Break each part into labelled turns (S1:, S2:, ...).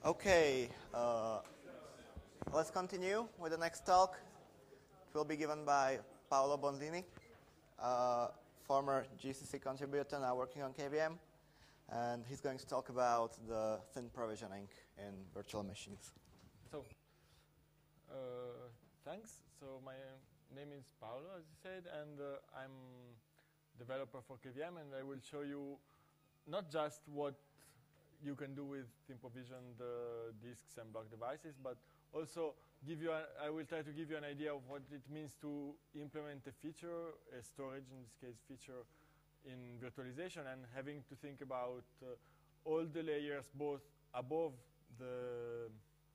S1: Okay, let's continue with the next talk. It will be given by Paolo Bonzini, former GCC contributor now working on KVM, and he's going to talk about the thin provisioning in virtual machines.
S2: So, thanks. So my name is Paolo, as you said, and I'm developer for KVM, and I will show you not just what you can do with thin provisioned disks and block devices, but also I will try to give you an idea of what it means to implement a feature, a storage, in this case, feature in virtualization, and having to think about all the layers both above the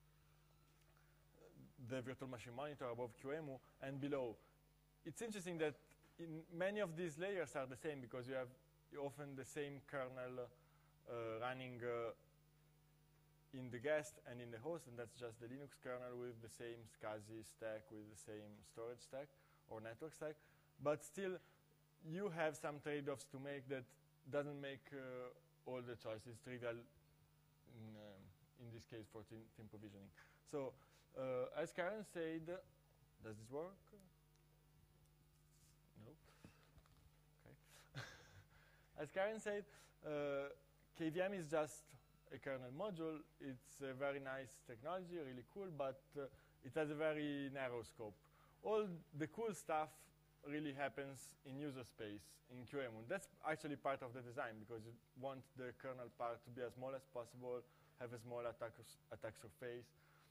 S2: virtual machine monitor, above QEMU, and below. It's interesting that in many of these layers are the same because you have often the same kernel running in the guest and in the host, and that's just the Linux kernel with the same SCSI stack, with the same storage stack or network stack. But still, you have some trade-offs to make that doesn't make all the choices trivial in this case for thin provisioning. So, as Karen said, does this work? No. Okay. As Karen said, KVM is just a kernel module. It's a very nice technology, really cool, but it has a very narrow scope. All the cool stuff really happens in user space, in QEMU. That's actually part of the design because you want the kernel part to be as small as possible, have a small attack surface.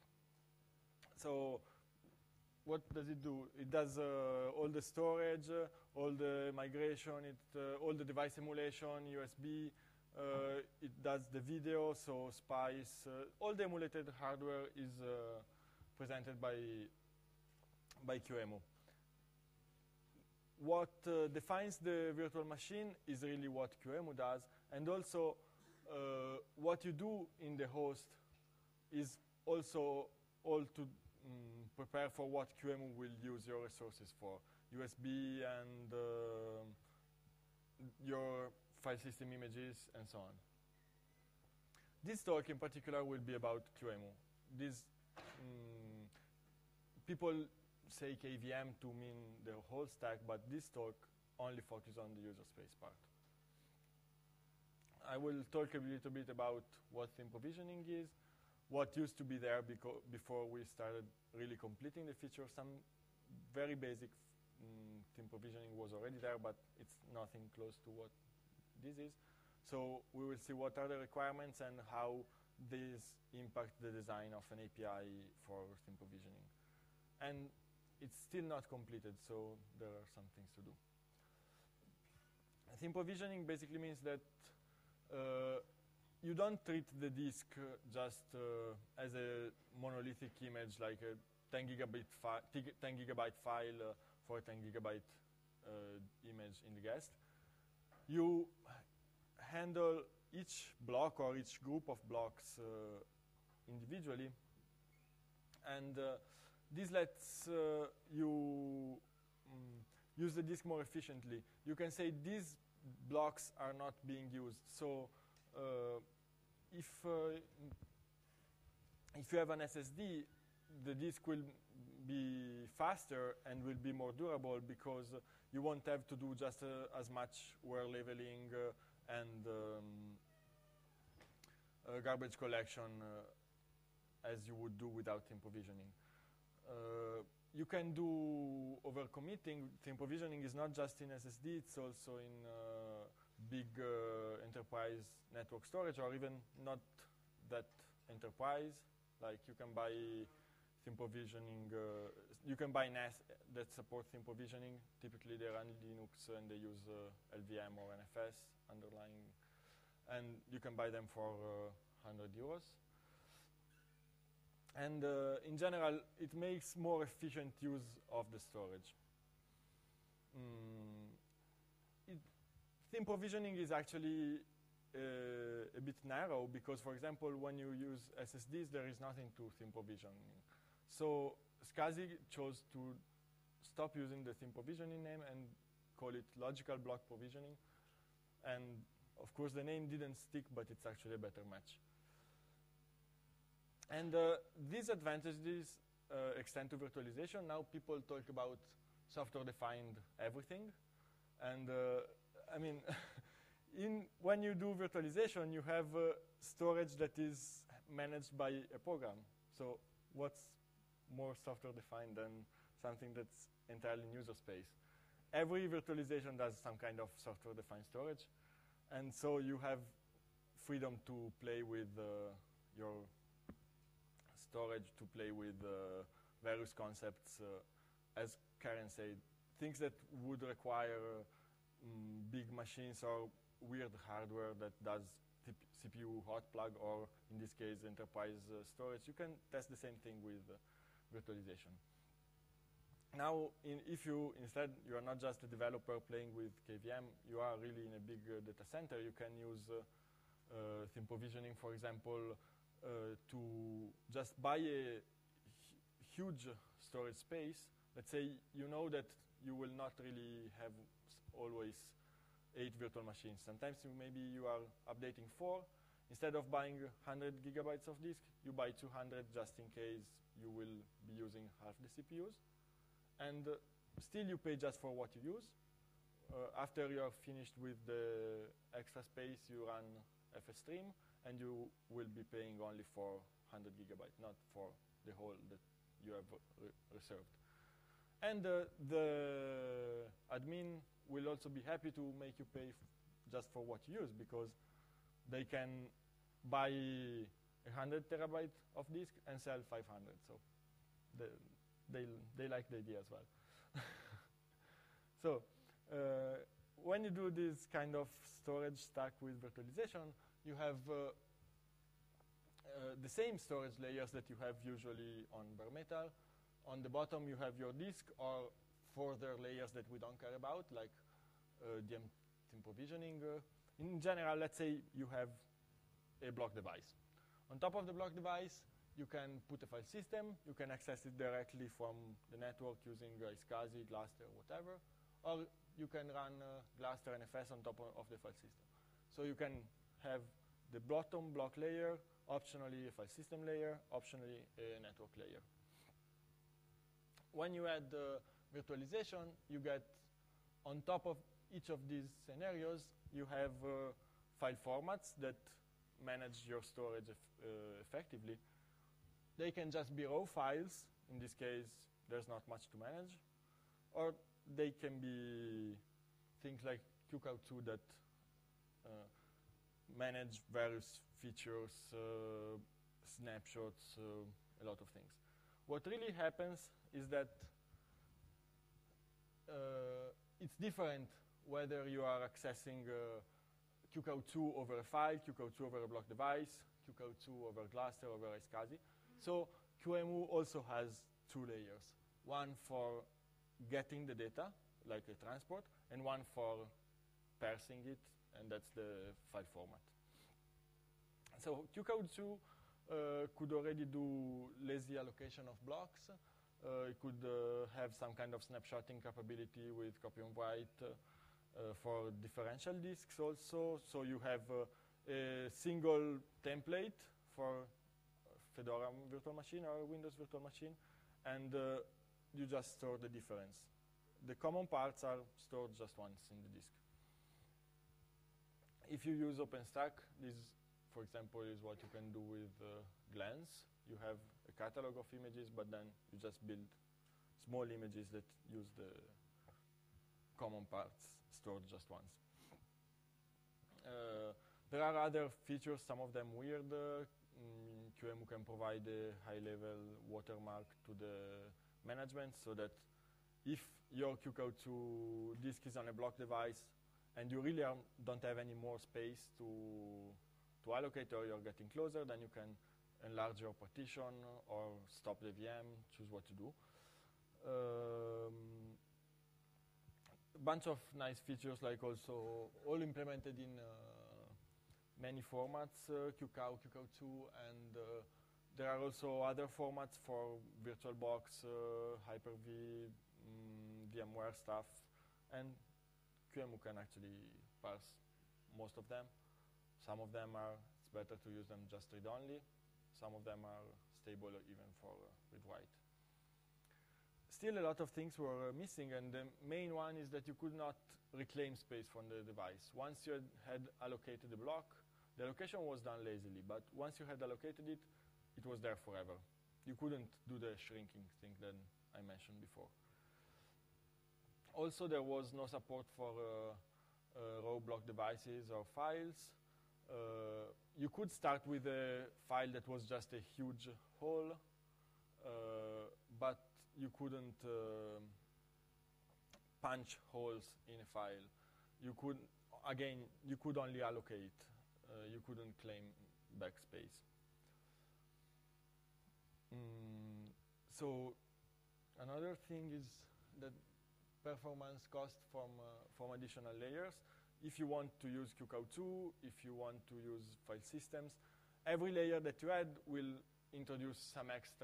S2: So what does it do? It does all the storage, all the migration, all the device emulation, USB. It does the video, so sparse. All the emulated hardware is presented by QEMU. What defines the virtual machine is really what QEMU does, and also what you do in the host is also all to prepare for what QEMU will use your resources for, USB and your file system images and so on. This talk in particular will be about QEMU. People say KVM to mean the whole stack, but this talk only focuses on the user space part. I will talk a little bit about what thin provisioning is, what used to be there before we started really completing the feature. Some very basic thin provisioning was already there, but it's nothing close to what this is. So we will see what are the requirements and how these impact the design of an API for thin provisioning. And it's still not completed, so there are some things to do. Thin provisioning basically means that you don't treat the disk just as a monolithic image, like a 10 gigabyte file for a 10 gigabyte image in the guest. You handle each block or each group of blocks individually, and this lets you use the disk more efficiently. You can say these blocks are not being used. So if you have an SSD, the disk will be faster and will be more durable because you won't have to do just as much wear leveling and garbage collection as you would do without thin provisioning. You can do overcommitting. Thin provisioning is not just in SSD, it's also in big enterprise network storage, or even not that enterprise. Like you can buy thin provisioning, you can buy NAS that support thin provisioning. Typically they run Linux and they use LVM or NFS underlying, and you can buy them for €100. And in general, it makes more efficient use of the storage. Thin provisioning is actually a bit narrow because, for example, when you use SSDs, there is nothing to thin provisioning. So SCSI chose to stop using the thin provisioning name and call it logical block provisioning. And of course, the name didn't stick, but it's actually a better match. And these advantages extend to virtualization. Now people talk about software-defined everything. And I mean, when you do virtualization, you have storage that is managed by a program. So what's more software-defined than something that's entirely in user space? Every virtualization does some kind of software-defined storage. And so you have freedom to play with your storage, to play with various concepts. As Karen said, things that would require big machines or weird hardware that does CPU hot plug, or in this case, enterprise storage. You can test the same thing with virtualization. Now, if you instead you are not just a developer playing with KVM, you are really in a big data center. You can use theme provisioning, for example, to just buy a huge storage space. Let's say you know that you will not really have always 8 virtual machines. Sometimes maybe you are updating 4. Instead of buying 100 gigabytes of disk, you buy 200 just in case you will be using half the CPUs. And still you pay just for what you use. After you are finished with the extra space, you run FSStream, and you will be paying only for 100 gigabytes, not for the whole that you have reserved. And the admin will also be happy to make you pay just for what you use, because they can buy 100 terabytes of disk and sell 500. So they like the idea as well. So when you do this kind of storage stack with virtualization, you have the same storage layers that you have usually on bare metal. On the bottom, you have your disk or further layers that we don't care about, like theme provisioning. In general, let's say you have a block device. On top of the block device, you can put a file system. You can access it directly from the network using iSCSI, Gluster, whatever. Or you can run Gluster NFS on top of the file system. So you can have the bottom block layer, optionally a file system layer, optionally a network layer. When you add virtualization, you get, on top of each of these scenarios, you have file formats that manage your storage effectively. They can just be raw files. In this case, there's not much to manage. Or they can be things like QCOW2 that manage various features, snapshots, a lot of things. What really happens is that it's different whether you are accessing QCOW2 over a file, QCOW2 over a block device, QCOW2 over Gluster, over iSCSI. So QEMU also has 2 layers. One for getting the data, like a transport, and one for parsing it, and that's the file format. So QCOW2 could already do lazy allocation of blocks. It could have some kind of snapshotting capability with copy on write for differential disks also. So you have a single template for Fedora virtual machine or Windows virtual machine, and you just store the difference. The common parts are stored just once in the disk. If you use OpenStack, this, for example, is what you can do with Glance. You have a catalog of images, but then you just build small images that use the common parts stored just once. There are other features, some of them weird. QEMU can provide a high-level watermark to the management, so that if your QCOW2 disk is on a block device and you really don't have any more space to allocate, or you're getting closer, then you can enlarge your partition or stop the VM, choose what to do. A bunch of nice features, like also all implemented in many formats, QCOW, QCOW2, and there are also other formats for VirtualBox, Hyper-V, VMware stuff, and QEMU can actually parse most of them. Some of them it's better to use them just read-only. some of them are stable even for read write. Still, a lot of things were missing, and the main one is that you could not reclaim space from the device. Once you had allocated the block, the allocation was done lazily, but once you had allocated it, it was there forever. You couldn't do the shrinking thing that I mentioned before. Also, there was no support for raw block devices or files. You could start with a file that was just a huge hole, but you couldn't punch holes in a file. You could, again, you could only allocate. You couldn't claim backspace. So another thing is that performance cost from additional layers. If you want to use QEMU, if you want to use file systems, every layer that you add will introduce some extra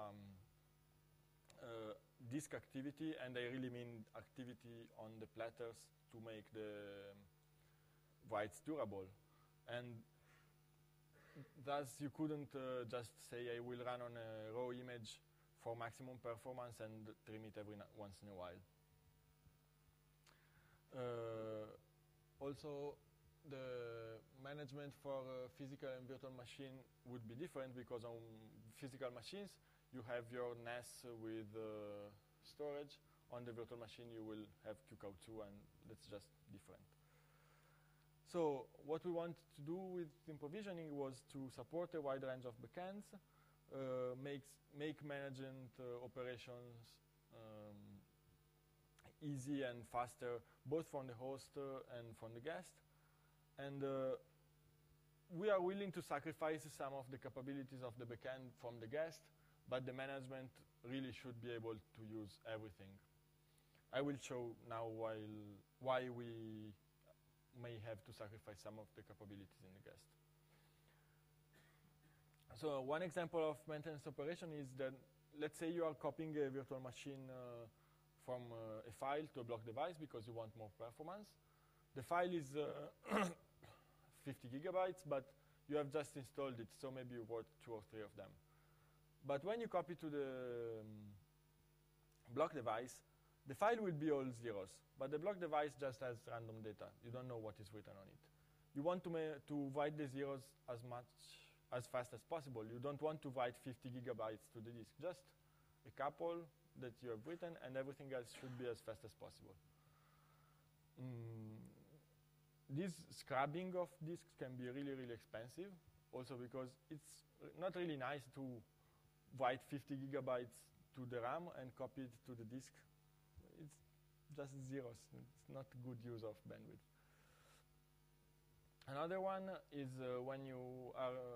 S2: disk activity, and I really mean activity on the platters to make the writes durable. And thus you couldn't just say I will run on a raw image for maximum performance and trim it every once in a while. Also, the management for physical and virtual machine would be different, because on physical machines you have your NAS with storage. On the virtual machine you will have QEMU, and that's just different. So what we wanted to do with provisioning was to support a wide range of backends, make management operations easy and faster, both from the host and from the guest. And we are willing to sacrifice some of the capabilities of the backend from the guest, but the management really should be able to use everything. I will show now why we may have to sacrifice some of the capabilities in the guest. So one example of maintenance operation is that, let's say you are copying a virtual machine from a file to a block device because you want more performance. The file is 50 gigabytes, but you have just installed it, so maybe you wrote 2 or 3 of them. But when you copy to the block device, the file will be all zeros, but the block device just has random data. You don't know what is written on it. You want to write the zeros as fast as possible. You don't want to write 50 gigabytes to the disk, just a couple that you have written, and everything else should be as fast as possible. This scrubbing of disks can be really, really expensive, also because it's not really nice to write 50 gigabytes to the RAM and copy it to the disk. It's just zeros. It's not good use of bandwidth. Another one is when you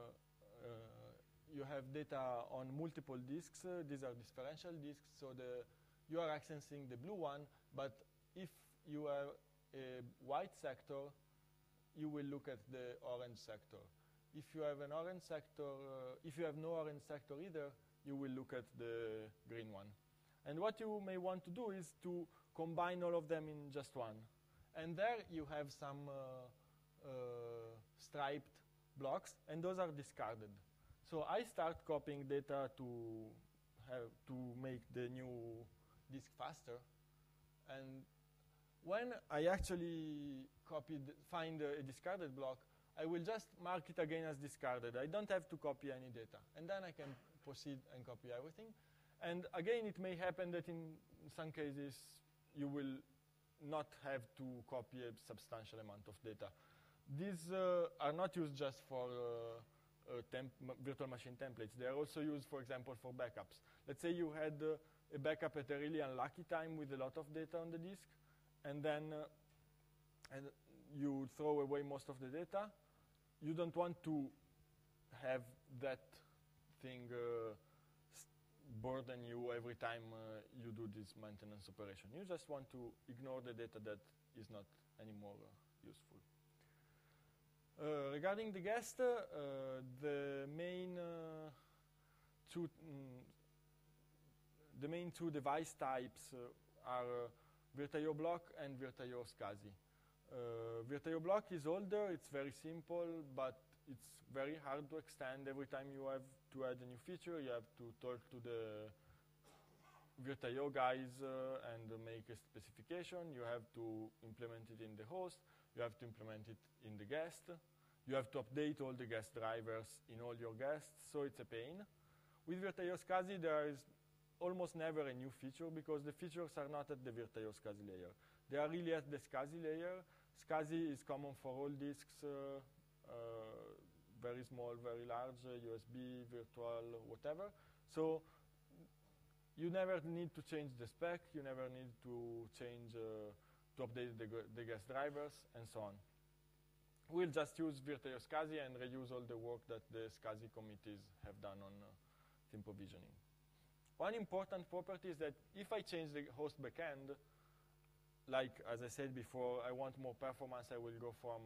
S2: have data on multiple disks. These are differential disks, so you are accessing the blue one, but if you have a white sector, you will look at the orange sector. If you have an orange sector, if you have no orange sector either, you will look at the green one. And what you may want to do is to combine all of them in just one. And there you have some striped blocks, and those are discarded. So I start copying data to make the new disk faster. And when I actually find a discarded block, I will just mark it again as discarded. I don't have to copy any data. And then I can proceed and copy everything. And again, it may happen that in some cases, you will not have to copy a substantial amount of data. These are not used just for virtual machine templates. They are also used, for example, for backups. Let's say you had a backup at a really unlucky time with a lot of data on the disk, and then you throw away most of the data. You don't want to have that thing burden you every time you do this maintenance operation. You just want to ignore the data that is not anymore useful. Regarding the guest, the main two device types are Virtual Block and Virtual SCSI. Virtual Block is older, it's very simple, but it's very hard to extend. Every time you have to add a new feature, you have to talk to the Virt.io guys and make a specification. You have to implement it in the host. You have to implement it in the guest. You have to update all the guest drivers in all your guests, so it's a pain. With Virt.io SCSI, there is almost never a new feature because the features are not at the Virt.io SCSI layer. They are really at the SCSI layer. SCSI is common for all disks, very small, very large, USB, virtual, whatever. So you never need to change the spec. You never need to change, to update the guest drivers, and so on. We'll just use Virt.io SCSI and reuse all the work that the SCSI committees have done on theme provisioning. One important property is that if I change the host backend, like as I said before, I want more performance, I will go from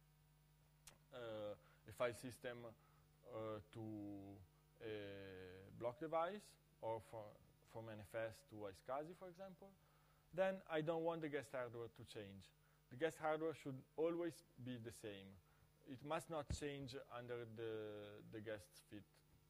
S2: a file system to a block device, or from NFS to a SCSI, for example, then I don't want the guest hardware to change. The guest hardware should always be the same. It must not change under the guest's fit.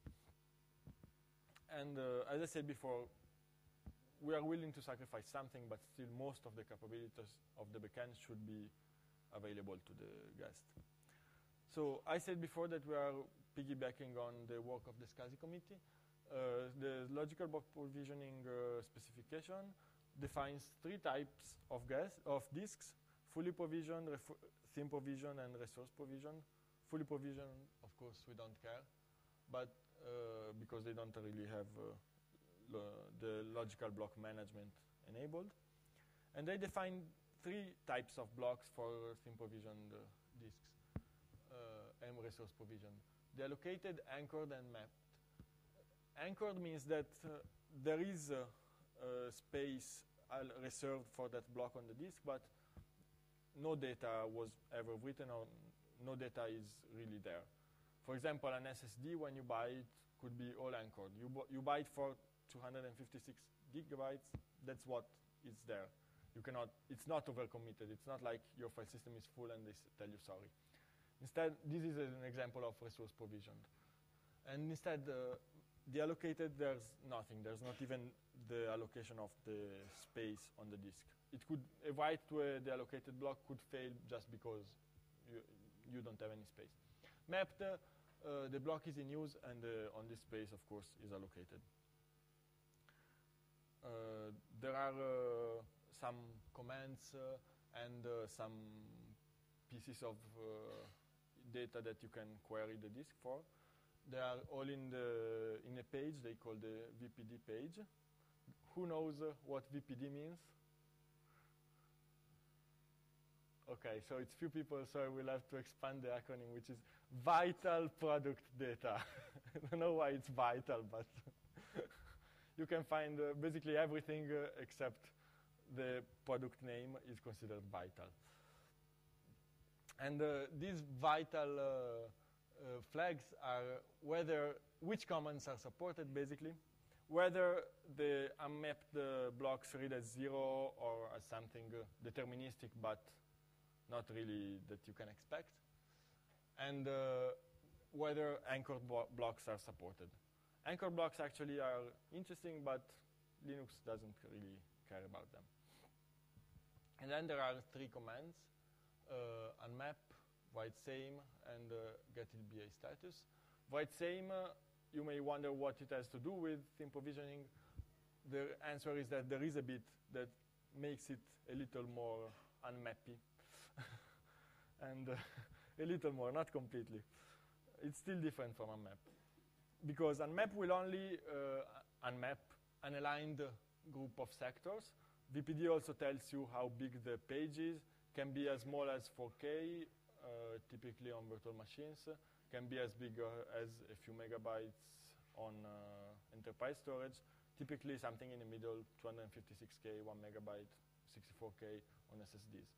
S2: And as I said before, we are willing to sacrifice something, but still most of the capabilities of the backend should be available to the guest. So I said before that we are piggybacking on the work of the SCSI committee. The logical block provisioning specification defines 3 types of disks: fully provisioned, theme provision, and resource provision. Fully provisioned, of course, we don't care, but because they don't really have the logical block management enabled. And they define 3 types of blocks for theme provisioned disks and resource provision. The allocated, anchored, and mapped. Anchored means that there is a space reserved for that block on the disk, but no data was ever written, or no data is really there. For example, an SSD, when you buy it, could be all anchored. You buy it for 256 gigabytes. That's what is there. You cannot. It's not overcommitted. It's not like your file system is full and they tell you sorry. Instead, this is an example of resource provisioned. And instead, the allocated, there's nothing. There's not even the allocation of the space on the disk. It could, a write to the allocated block could fail just because you don't have any space. Mapped, the block is in use, and on this space, of course, is allocated. There are some commands and some pieces of data that you can query the disk for. They are all in a page they call the VPD page. Who knows what VPD means? Okay, so it's few people, so I will have to expand the acronym, which is Vital Product Data. I don't know why it's vital, but you can find basically everything except the product name is considered vital. And these vital flags are which commands are supported, basically, whether the unmapped blocks read as 0 or as something deterministic, but not really that you can expect, and whether anchored blocks are supported. Anchored blocks actually are interesting, but Linux doesn't really care about them. And then there are 3 commands: unmap, write same, and get it BA status. Write same, you may wonder what it has to do with theme provisioning. The answer is that there is a bit that makes it a little more unmappy. And a little more, not completely. It's still different from unmap. Because unmap will only unmap an aligned group of sectors. VPD also tells you how big the page is. Can be as small as 4K, typically on virtual machines. Can be as big as a few megabytes on enterprise storage. Typically something in the middle, 256K, 1 megabyte, 64K on SSDs.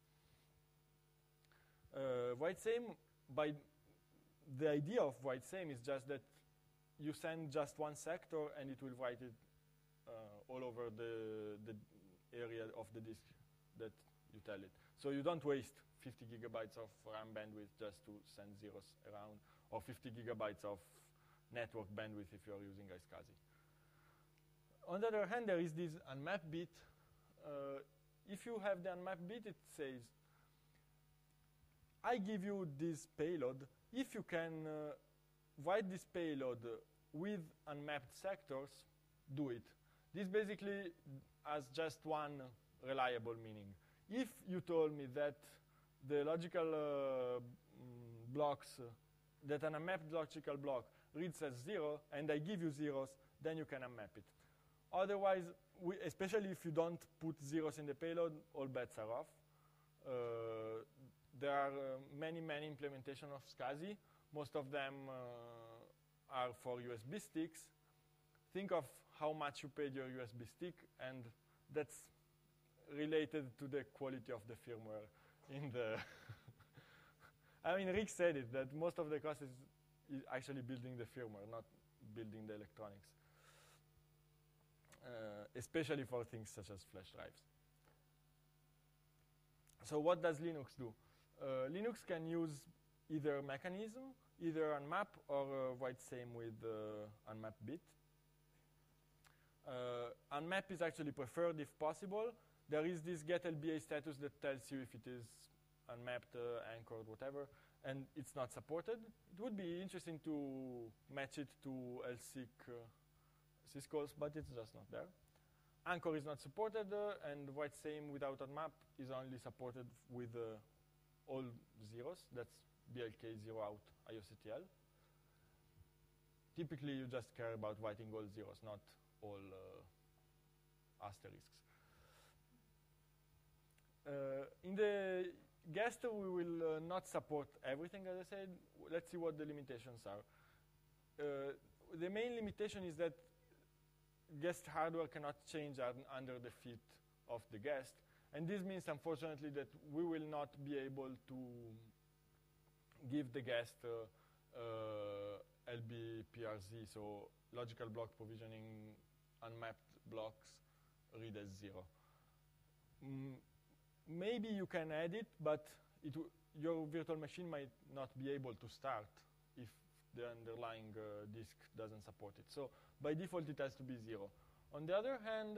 S2: Write same, by the idea of write same is just that you send just one sector and it will write it all over the area of the disk that you tell it. So you don't waste 50 gigabytes of RAM bandwidth just to send zeros around, or 50 gigabytes of network bandwidth if you're using iSCSI. On the other hand, there is this unmapped bit. If you have the unmapped bit, it says, I give you this payload. If you can write this payload with unmapped sectors, do it. This basically has just one reliable meaning. If you told me that the logical blocks, that an unmapped logical block reads as 0, and I give you zeros, then you can unmap it. Otherwise, especially if you don't put zeros in the payload, all bets are off. There are many implementations of SCSI. Most of them are for USB sticks. Think of how much you paid your USB stick, and that's related to the quality of the firmware in the I mean, Rick said it, that most of the cost is actually building the firmware, not building the electronics, especially for things such as flash drives. So what does Linux do? Linux can use either mechanism, either unmap or write same with unmapped bit. Unmap is actually preferred if possible. There is this get LBA status that tells you if it is unmapped, anchored, whatever, and it's not supported. It would be interesting to match it to LSIC syscalls, but it's just not there. Anchor is not supported, and write same without unmap is only supported with all zeros. That's BLK 0 out IOCTL. Typically, you just care about writing all zeros, not all asterisks. In the guest, we will not support everything, as I said. Let's see what the limitations are. The main limitation is that guest hardware cannot change under the feet of the guest. And this means, unfortunately, that we will not be able to give the guest LBPRZ, so logical block provisioning unmapped blocks read as 0. Maybe you can add it, but your virtual machine might not be able to start if the underlying disk doesn't support it. So by default, it has to be 0. On the other hand,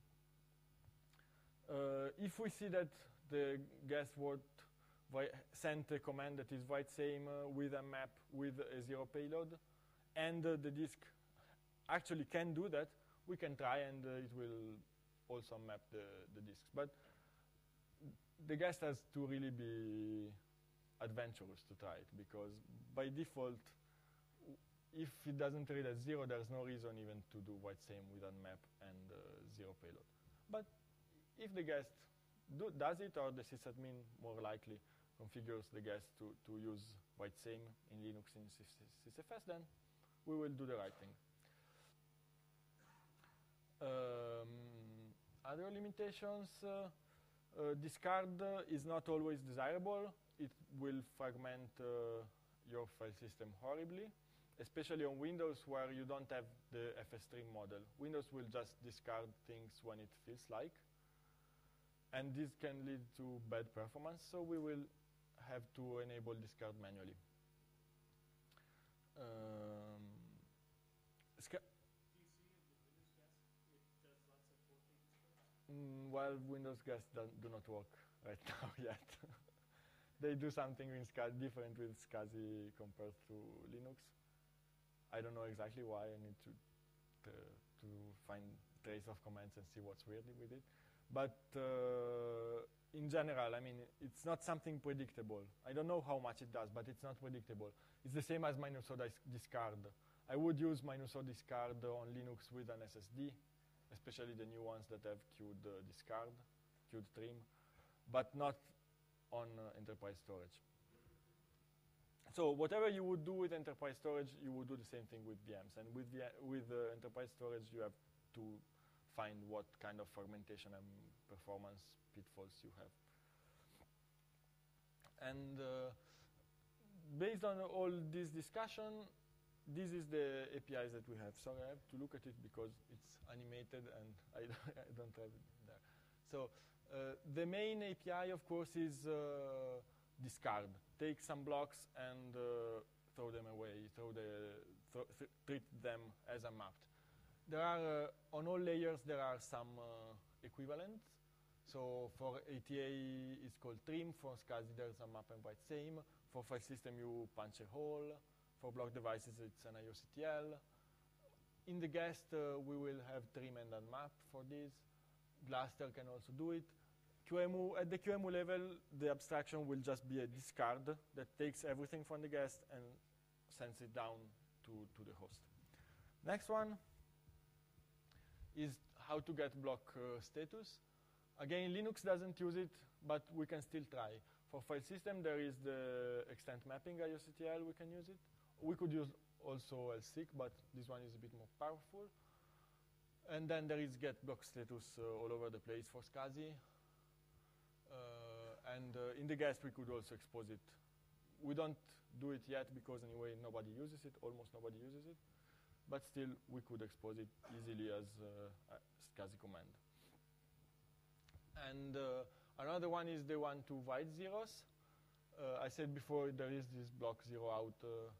S2: if we see that the guest word sent a command that is write same with a map with a 0 payload, and the disk actually can do that, we can try, and it will also map the disks. But the guest has to really be adventurous to try it, because by default, if it doesn't read as 0, there's no reason even to do write same with unmap and 0 payload. But if the guest does it, or the sysadmin more likely configures the guest to use write same in Linux in sysfs, then we will do the right thing. Other limitations, discard is not always desirable. It will fragment your file system horribly, especially on Windows where you don't have the FS-string model. Windows will just discard things when it feels like, and this can lead to bad performance, so we will have to enable discard manually. Well, Windows guests do not work right now yet. They do something in different with SCSI compared to Linux. I don't know exactly why. I need to find trace of commands and see what's weird with it. But in general, I mean, it's not something predictable. I don't know how much it does, but it's not predictable. It's the same as -o discard. I would use -o discard on Linux with an SSD, especially the new ones that have queued discard, queued trim, but not on enterprise storage. So whatever you would do with enterprise storage, you would do the same thing with VMs. And with enterprise storage, you have to find what kind of fragmentation and performance pitfalls you have. And based on all this discussion, this is the APIs that we have. Sorry, I have to look at it because it's animated and I don't have it there. So The main API, of course, is discard. Take some blocks and throw them away, treat them as unmapped. There are, on all layers, there are some equivalents. So for ATA, it's called trim. For SCSI, there's a map and write same. For file system, you punch a hole. For block devices, it's an IOCTL. In the guest, we will have trim and unmap for this. Gluster can also do it. QEMU, at the QEMU level, the abstraction will just be a discard that takes everything from the guest and sends it down to the host. Next one is how to get block status. Again, Linux doesn't use it, but we can still try. For file system, there is the extent mapping IOCTL, we can use it. We could use also LSIC, but this one is a bit more powerful. And then there is get block status all over the place for SCSI. In the guest, we could also expose it. We don't do it yet because anyway, nobody uses it, almost nobody uses it. But still, we could expose it easily as a SCSI command. And another one is the one to write zeros. I said before there is this block zero out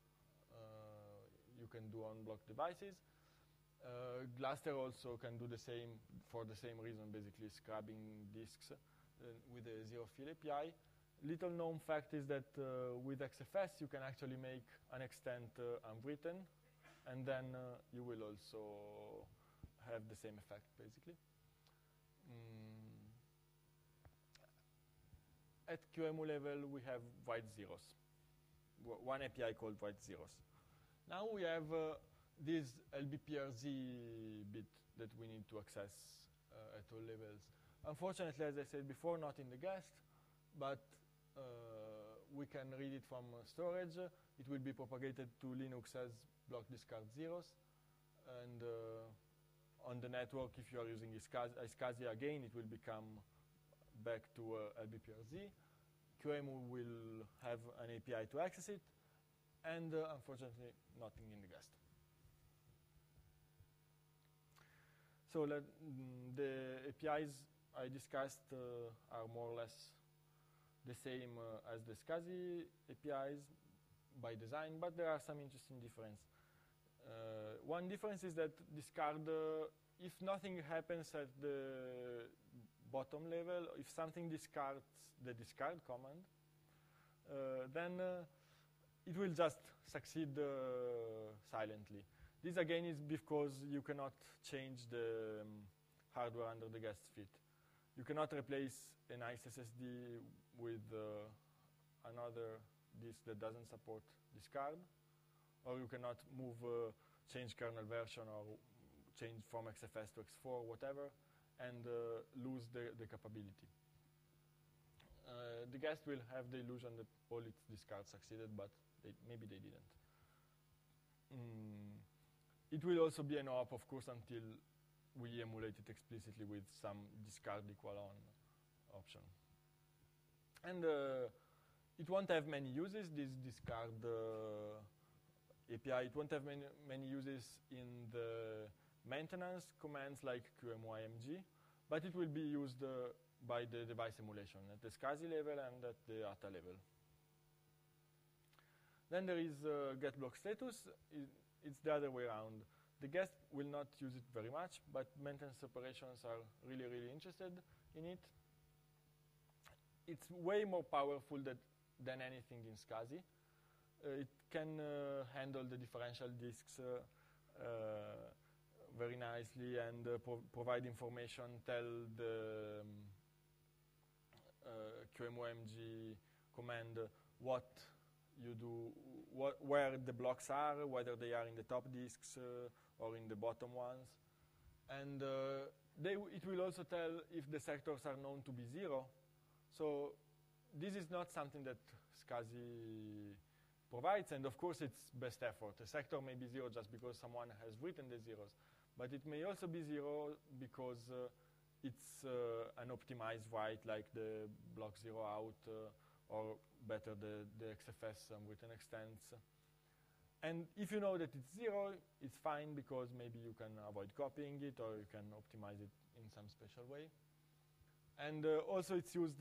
S2: you can do on block devices. Gluster also can do the same for the same reason, basically scrubbing disks with the zero fill API. Little known fact is that with XFS you can actually make an extent unwritten, and then you will also have the same effect, basically. At QEMU level, we have write zeros. One API called write zeros. Now we have this LBPRZ bit that we need to access at all levels. Unfortunately, as I said before, not in the guest, but we can read it from storage. It will be propagated to Linux as block discard zeros. And on the network, if you are using SCSI again, it will become back to LBPRZ. QEMU will have an API to access it, and unfortunately, nothing in the guest. So the APIs I discussed are more or less the same as the SCSI APIs by design, but there are some interesting differences. One difference is that discard, if nothing happens at the bottom level, if something discards the discard command, then it will just succeed silently. This again is because you cannot change the hardware under the guest fit. You cannot replace a nice SSD with another disk that doesn't support discard, or you cannot change kernel version or change from XFS to X4, whatever, and lose the capability. The guest will have the illusion that all its discards succeeded, but maybe they didn't. It will also be an op, of course, until we emulate it explicitly with some discard equal on option. And it won't have many uses, this discard API. It won't have many uses in the maintenance commands like QEMU-IMG, but it will be used by the device emulation at the SCSI level and at the ATA level. Then there is get block status. It's the other way around. The guest will not use it very much, but maintenance operations are really, really interested in it. It's way more powerful than anything in SCSI. It can handle the differential disks very nicely and provide information, tell the QEMU-IMG command what you do, where the blocks are, whether they are in the top disks or in the bottom ones. And it will also tell if the sectors are known to be zero. So this is not something that SCSI provides, and of course it's best effort. A sector may be zero just because someone has written the zeros, but it may also be zero because it's an optimized write, like the block zero out, or better, the XFS written extents. And if you know that it's zero, it's fine because maybe you can avoid copying it or you can optimize it in some special way. And also it's used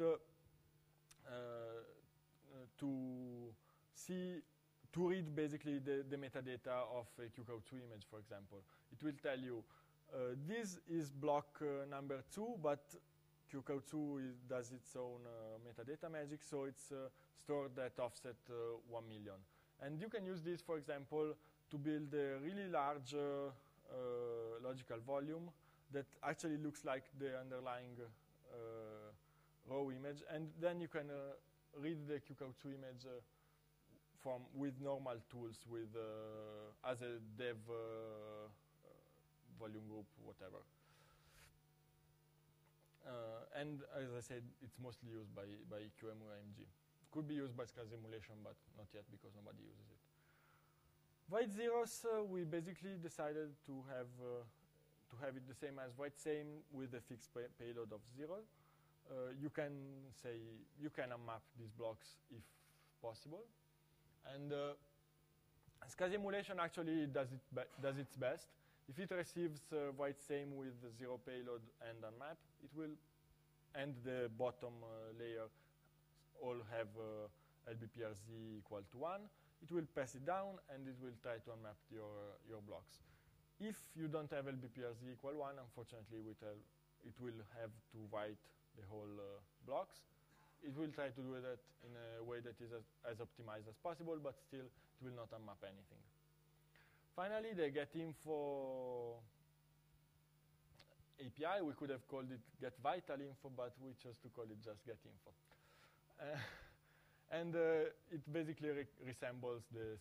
S2: to read basically the metadata of a QCOW2 image, for example. It will tell you, this is block number 2, but QCOW2 does its own metadata magic, so it's stored at offset 1 million. And you can use this, for example, to build a really large logical volume that actually looks like the underlying raw image, and then you can read the QCOW2 image with normal tools, with as a dev volume group, whatever. And as I said, it's mostly used by QEMU AMG. Could be used by SCAR simulation, but not yet because nobody uses it. White zeros, we basically decided to have it the same as white same with a fixed payload of 0. You can unmap these blocks if possible. And SCAR simulation actually does its best. If it receives white same with 0 payload and unmap, it will, and the bottom layer all have LBPRZ equal to 1. It will pass it down, and it will try to unmap your blocks. If you don't have LBPRZ equal 1, unfortunately, it will have to write the whole blocks. It will try to do that in a way that is as optimized as possible, but still it will not unmap anything. Finally, the getinfo API, we could have called it getVitalInfo, but we chose to call it just getinfo. And it basically resembles the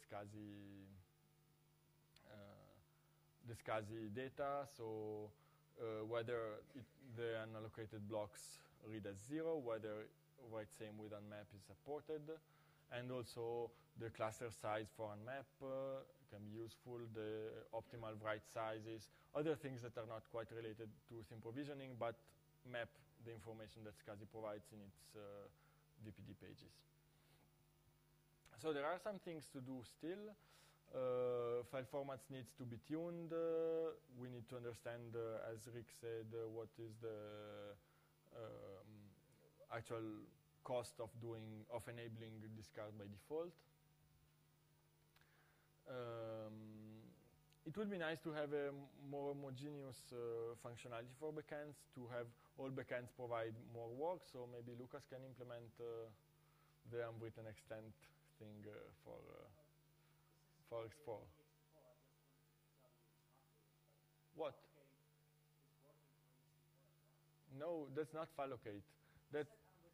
S2: SCSI data, so whether the unallocated blocks read as 0, whether white same with unmap is supported, and also the cluster size for unmap can be useful, the optimal write sizes, other things that are not quite related to theme provisioning, but map the information that SCSI provides in its VPD pages. So there are some things to do still. File formats needs to be tuned. We need to understand, as Rick said, what is the actual cost of enabling discard by default. It would be nice to have a more homogeneous functionality for backends, to have all backends provide more work. So maybe Lucas can implement the unwritten extent thing for X4. What? No, that's not fallocate. That's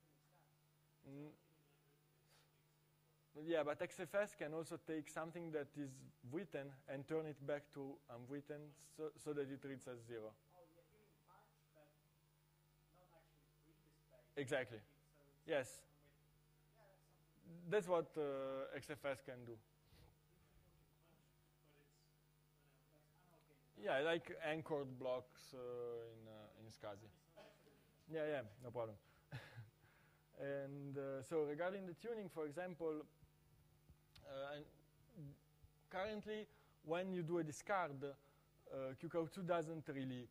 S2: yeah, but XFS can also take something that is written and turn it back to unwritten so that it reads as 0.
S3: Oh, yeah, you mean batch, but not actually read the space.
S2: Exactly.
S3: So
S2: yes.
S3: Yeah,
S2: that's what XFS can do. Yeah, like anchored blocks in SCSI. Yeah, no problem. And so regarding the tuning, for example, and currently when you do a discard, QCOW2 doesn't really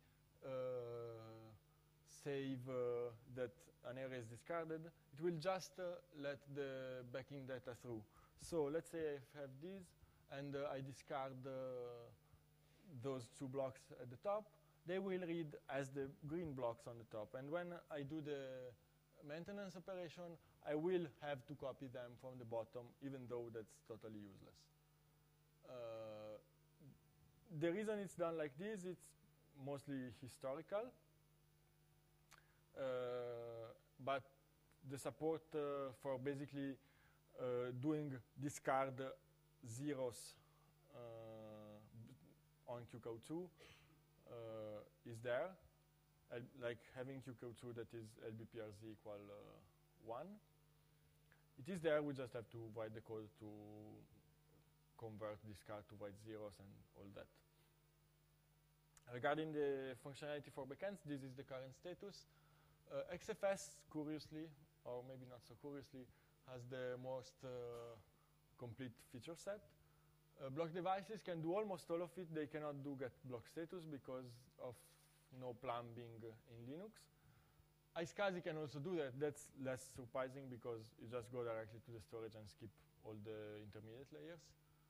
S2: save that an array is discarded. It will just let the backing data through. So let's say I have these, and I discard those 2 blocks at the top. They will read as the green blocks on the top. And when I do the maintenance operation, I will have to copy them from the bottom, even though that's totally useless. The reason it's done like this, it's mostly historical. But the support for basically doing discard zeros on QCOW2 is there. Like having QCOW2 that is LBPRZ equal 1. It is there, we just have to write the code to convert discard to white zeros and all that. Regarding the functionality for backends, this is the current status. XFS, curiously, or maybe not so curiously, has the most complete feature set. Block devices can do almost all of it. They cannot do get block status because of no plumbing in Linux. iSCSI can also do that. That's less surprising because you just go directly to the storage and skip all the intermediate layers.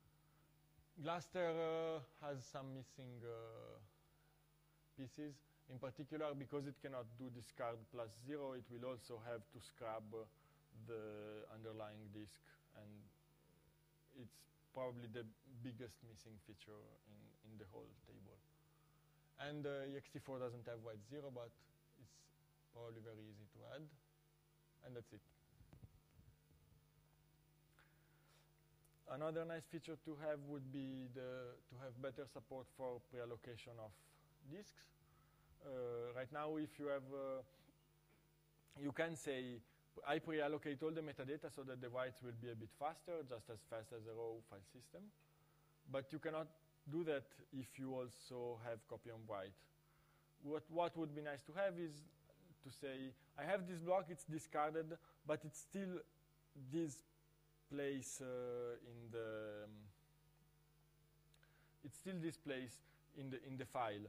S2: Gluster has some missing pieces. In particular, because it cannot do discard +0, it will also have to scrub the underlying disk, and it's probably the biggest missing feature in the whole table. And ext4 doesn't have white 0, but it's probably very easy to add, and that's it. Another nice feature to have would be to have better support for pre-allocation of disks. Right now, if you have, you can say, I pre-allocate all the metadata so that the writes will be a bit faster, just as fast as a raw file system. But you cannot do that if you also have copy on write. What would be nice to have is to say, I have this block, it's discarded, but it's still this place in the file.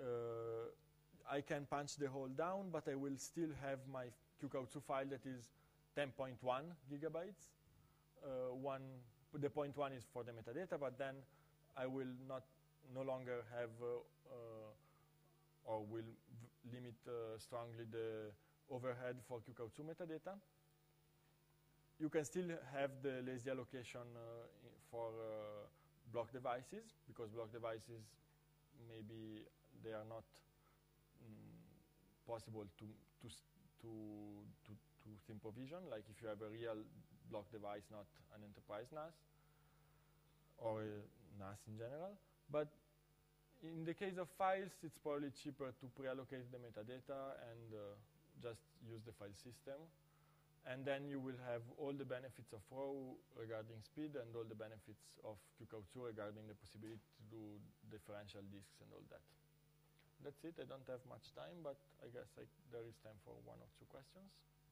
S2: I can punch the hole down, but I will still have my QKO2 file that is 10.1 gigabytes. The 0.1 is for the metadata, but then I will no longer have or will limit strongly the overhead for QKO2 metadata. You can still have the lazy allocation for block devices, because block devices maybe they are not possible to thin provision, like if you have a real block device, not an enterprise NAS, or a NAS in general. But in the case of files, it's probably cheaper to pre-allocate the metadata and just use the file system. And then you will have all the benefits of raw regarding speed and all the benefits of QKO2 regarding the possibility to do differential disks and all that. That's it. I don't have much time, but I guess there is time for one or two questions.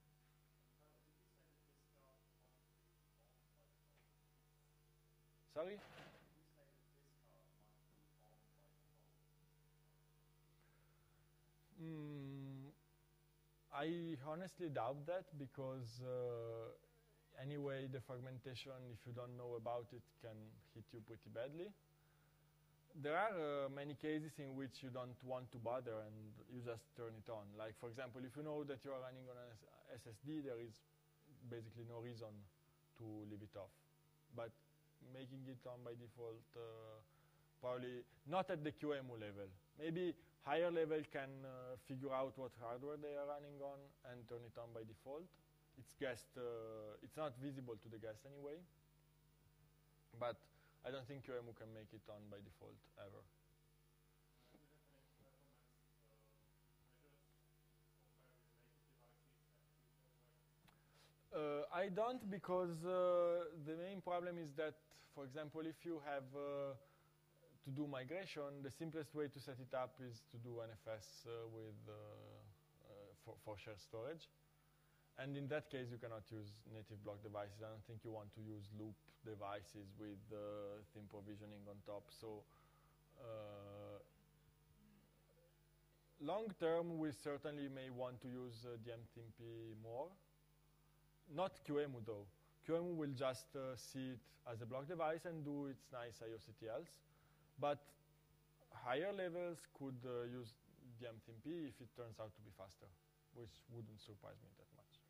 S2: Sorry? I honestly doubt that, because anyway, the fragmentation, if you don't know about it, can hit you pretty badly. There are many cases in which you don't want to bother and you just turn it on. Like, for example, if you know that you are running on an SSD, there is basically no reason to leave it off. But making it on by default, probably not at the QEMU level. Maybe higher level can figure out what hardware they are running on and turn it on by default. It's guest. It's not visible to the guest anyway. But I don't think QEMU can make it on by default ever. I don't, because the main problem is that, for example, if you have to do migration, the simplest way to set it up is to do NFS for shared storage. And in that case, you cannot use native block devices. I don't think you want to use loop devices with thin provisioning on top. So long term, we certainly may want to use DMTMP more. Not QEMU though. QEMU will just see it as a block device and do its nice IOCTLs. But higher levels could use DMTMP if it turns out to be faster, which wouldn't surprise me that much.